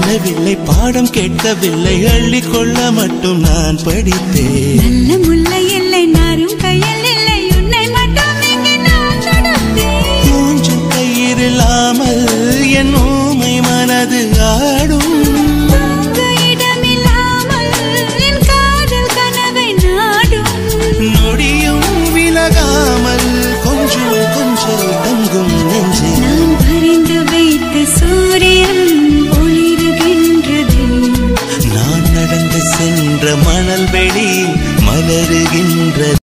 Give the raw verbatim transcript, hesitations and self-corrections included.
சொல்லவில்லை, பாடம் கேட்கவில்லை, அள்ளிக்கொள்ள மட்டும் நான் படித்தேன். நல்ல முல்லை இல்லை, நாரும் கையில் இல்லை, உன்னை மட்டும் இங்கே நான் தடுத்தேன். மூன்று கயிறு இல்லாமல் என் ஊமை மனது ஆடும். தூங்க இடமில்லாமல் என் காதல் கனவை நாடும். நொடியும் விலகாமல் கொஞ்சம் கொஞ்சம் தங்கும் நெஞ்சே. நான் வரைந்து வைத்த சூரியன் ஒளிருகின்றது. நான் நடந்து சென்ற மணல் வெளி மலருகின்றது.